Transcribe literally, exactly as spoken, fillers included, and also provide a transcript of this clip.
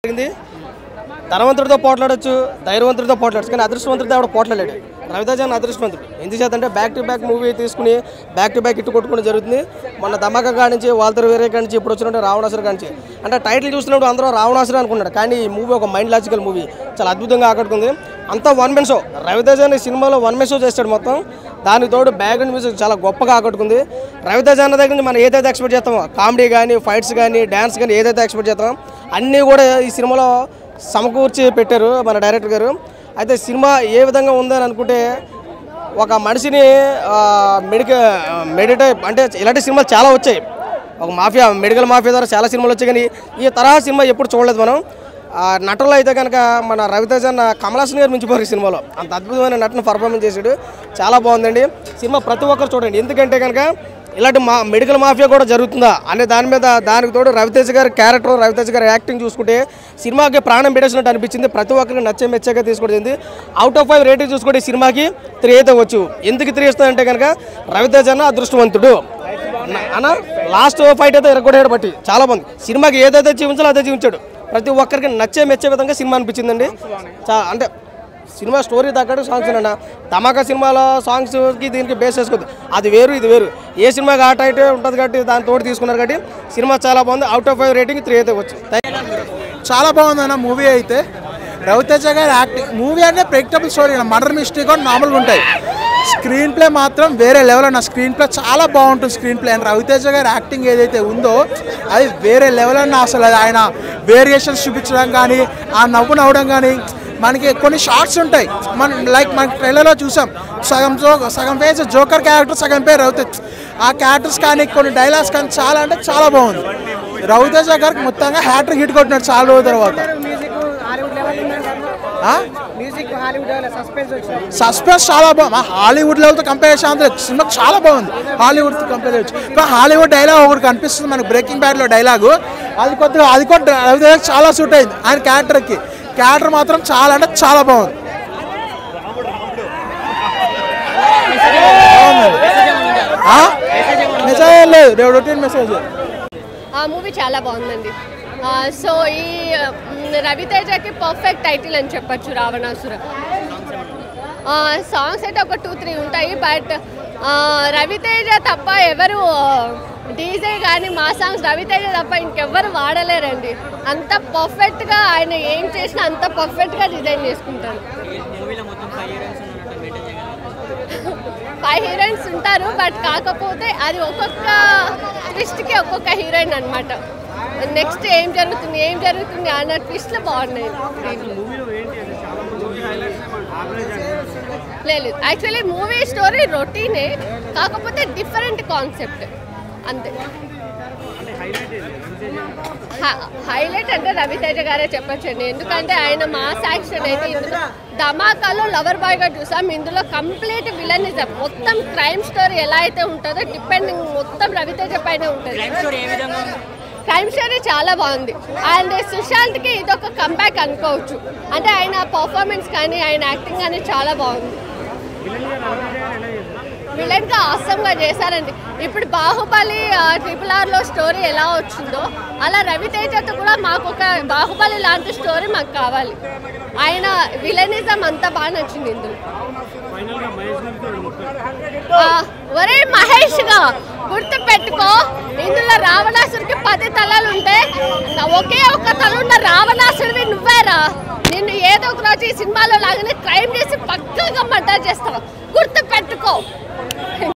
ధనవంతుడితో పోట్లాడచ్చు, ధైర్యవంతుడితో పోట్లాడచ్చు, కానీ అదృష్టవంతుడితో ఆవిడ పోట్లాడాడు. రవితేజ అదృష్టవంతుడు. ఎందుచేత అంటే బ్యాక్ టు బ్యాక్ మూవీ తీసుకుని బ్యాక్ టు బ్యాక్ ఇట్టు కొట్టుకోవడం జరుగుతుంది. మొన్న ధమాకా కాడి నుంచి, వాల్తర్ వేరే కాడి నుంచి, ఇప్పుడు వచ్చినట్టు రావణాసురు కాడి నుంచి. అంటే టైటిల్ చూసినప్పుడు అందరూ రావణాసురు అనుకున్నాడు, కానీ ఈ మూవీ ఒక మైండ్ లాజికల్ మూవీ, చాలా అద్భుతంగా ఆకట్టుకుంది. అంతా వన్ మెన్ షో. రవితేజ అనే సినిమాలో వన్ మెన్ షో చేస్తాడు మొత్తం. దానికి తోడు బ్యాక్గ్రౌండ్ మ్యూజిక్ చాలా గొప్పగా ఆకట్టుకుంది. రవితేజ అన్న దగ్గర నుంచి మనం ఏదైతే ఎక్స్పెక్ట్ చేస్తామో, కామెడీ కానీ, ఫైట్స్ కానీ, డ్యాన్స్ కానీ ఏదైతే ఎక్స్పెక్ట్ చేస్తామో అన్నీ కూడా ఈ సినిమాలో సమకూర్చి పెట్టారు మన డైరెక్టర్ గారు. అయితే సినిమా ఏ విధంగా ఉందని అనుకుంటే, ఒక మనిషిని మెడికల్ మెడిటే అంటే ఇలాంటి సినిమాలు చాలా వచ్చాయి. ఒక మాఫియా, మెడికల్ మాఫియా ద్వారా చాలా సినిమాలు వచ్చాయి, కానీ ఈ తరహా సినిమా ఎప్పుడు చూడలేదు మనం. నటులు అయితే కనుక మన రవితేజ అన్న కమల్ హాసన్ గారు మించిపోయారు ఈ సినిమాలో. అంత అద్భుతమైన నటన పర్ఫార్మెన్స్ చేశాడు, చాలా బాగుందండి సినిమా. ప్రతి ఒక్కరు చూడండి, ఎందుకంటే కనుక ఇలాంటి మా మెడికల్ మాఫియా కూడా జరుగుతుందా అనే దాని మీద, దానికి తోడు రవితేజ గారి క్యారెక్టర్, రవితేజ గారి యాక్టింగ్ చూసుకుంటే సినిమాకి ప్రాణం పెట్టేసినట్టు అనిపించింది. ప్రతి ఒక్కరికి నచ్చే మెచ్చగా తీసుకుంటుంది. అవుట్ ఆఫ్ ఫైవ్ రేటింగ్ చూసుకుంటే సినిమాకి త్రీ అయితే వచ్చు. ఎందుకు త్రీ ఇస్తుందంటే కనుక రవితేజ అన్న అదృష్టవంతుడు అన్న. లాస్ట్ ఫైట్ అయితే ఇరగొట్టాడు బట్టి చాలా బాగుంది. సినిమాకి ఏదైతే చూపించాలో అదే చూపించాడు. ప్రతి ఒక్కరికి నచ్చే మెచ్చే విధంగా సినిమా అనిపించిందండి. చా అంటే సినిమా స్టోరీ తగ్గట్టు సాంగ్స్ అన్న. ధమాకా సినిమాలో సాంగ్స్కి దీనికి బేస్ చేసుకోవద్దు, అది వేరు ఇది వేరు. ఏ సినిమాకి ఆ టైట్ ఉంటుంది కాబట్టి దాని తోడు తీసుకున్నారు కాబట్టి సినిమా చాలా బాగుంది. Out of five rating three అయితే వచ్చు. చాలా బాగుంది అన్న మూవీ అయితే. రవితేజ గారి యాక్టింగ్, మూవీ అంటే ప్రెడిక్టబుల్ స్టోరీ, మర్డర్ మిస్టరీ కూడా నార్మల్గా ఉంటాయి. స్క్రీన్ ప్లే మాత్రం వేరే లెవెల్ అన్న. స్క్రీన్ ప్లే చాలా బాగుంటుంది స్క్రీన్ ప్లే. అండ్ రవితేజ గారి యాక్టింగ్ ఏదైతే ఉందో అది వేరే లెవెల్ అన్న. అసలు అది ఆయన వేరియేషన్స్ చూపించడం కానీ, ఆ నవ్వు నవ్వడం కానీ, మనకి కొన్ని షార్ట్స్ ఉంటాయి. మన లైక్ మన ట్రైలర్లో చూసాం, సగం జో సగం పేజ్ జోకర్ క్యారెక్టర్, సగం పేరు రవితేజ. ఆ క్యారెక్టర్స్ కానీ, కొన్ని డైలాగ్స్ కానీ చాలా అంటే చాలా బాగుంది. రవితేజ గారికి మొత్తంగా హ్యాట్రిక్ హిట్ కొట్టినాడు చాలా రోజుల తర్వాత. సస్పెన్స్ చాలా బాగుంది. హాలీవుడ్ లెవెల్తో కంపేర్ చేసే సినిమా చాలా బాగుంది. హాలీవుడ్తో కంపేర్ చేయొచ్చు. ఇంకా హాలీవుడ్ డైలాగ్ ఒకటి కనిపిస్తుంది మనకు, బ్రేకింగ్ బ్యాడ్లో డైలాగు. అది కొద్దిగా అది కూడా రవితేజ చాలా సూట్ అయింది ఆయన క్యారెక్టర్కి. క్యారెక్టర్ మాత్రం చాలా అంటే చాలా బాగుంది. మెసేజ్ లేదు, రేపు రొటీన్ మెసేజ్. ఆ మూవీ చాలా బాగుందండి. సో ఈ రవితేజకి పర్ఫెక్ట్ టైటిల్ అని చెప్పచ్చు, రావణాసుర. సాంగ్స్ అయితే ఒక టూ త్రీ ఉంటాయి, బట్ రవితేజ తప్ప ఎవరు డీజే కానీ మా సాంగ్స్ రవితేజ తప్ప ఇంకెవ్వరు వాడలేరండి. అంత పర్ఫెక్ట్గా ఆయన ఏం చేసినా అంత పర్ఫెక్ట్గా డిజైన్ చేసుకుంటారు. ఫైవ్ హీరోయిన్స్ ఉంటారు, బట్ కాకపోతే అది ఒక్కొక్క ట్విస్ట్కి ఒక్కొక్క హీరోయిన్ అనమాట. నెక్స్ట్ ఏం జరుగుతుంది ఏం జరుగుతుంది అన్న ట్విస్ట్లు బాగున్నాయి. లేదు, యాక్చువల్లీ మూవీ స్టోరీ రొటీనే, కాకపోతే డిఫరెంట్ కాన్సెప్ట్ అంతే. హైలైట్ అంటే రవితేజ గారే చెప్పొచ్చండి, ఎందుకంటే ఆయన మాస్ యాక్షన్ అయితే ఇందులో ధమాకాలో లవర్ బాయ్గా చూసాం. ఇందులో కంప్లీట్ విలనిజం, మొత్తం క్రైమ్ స్టోరీ ఎలా అయితే ఉంటుందో డిపెండింగ్ మొత్తం రవితేజ పైన ఉంటుంది. క్రైమ్ స్టోరీ చాలా బాగుంది. అండ్ సుశాంత్కి ఇదొక కంబ్యాక్ అనుకోవచ్చు. అంటే ఆయన పర్ఫార్మెన్స్ కానీ ఆయన యాక్టింగ్ కానీ చాలా బాగుంది. విలన్గా ఆసంగా చేశారండి. ఇప్పుడు బాహుబలి ట్రిపుల్ ఆర్లో స్టోరీ ఎలా వచ్చిందో అలా రవితేజతో కూడా మాకు ఒక బాహుబలి లాంటి స్టోరీ మాకు కావాలి. ఆయన విలనిజం అంతా బాగా నచ్చింది ఇందులో. ఒరే మహేష్గా గుర్తు పెట్టుకో, ఇందులో రావణాసుడికి పది తలలు ఉంటే ఒకే ఒక తల ఉన్న రావణాసుడివి నువ్వేరా. నిన్ను ఏదో ఒక రోజు ఈ సినిమాలో లాగానే క్రైమ్ చేసి పక్కగా మర్డర్ చేస్తావు, గుర్తు పెట్టుకో.